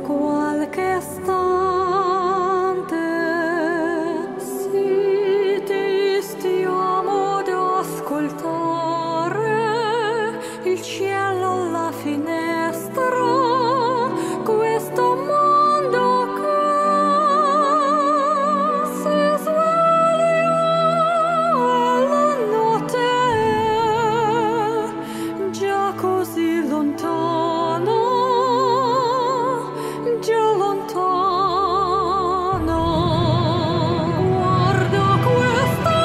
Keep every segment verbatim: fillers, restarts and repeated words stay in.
qualche istante, sì, ti stiamo ad ascoltare, il cielo alla finestra, questo mondo che si sveglia alla notte, già così lontano, già lontano. Guarda questa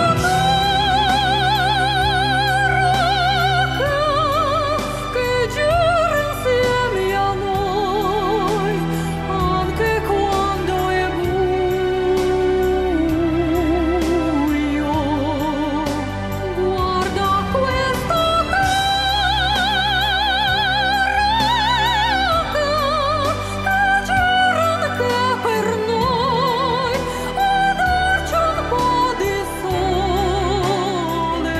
terra che, che gira insieme a noi, anche quando è buio. Guarda questa terra che gira anche per noi, a darci un po' di sole,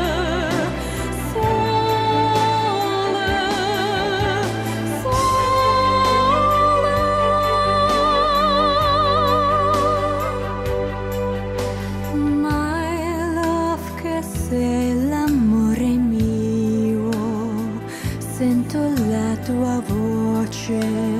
sole, sole. My love, che sei l'amore mio, sento la tua voce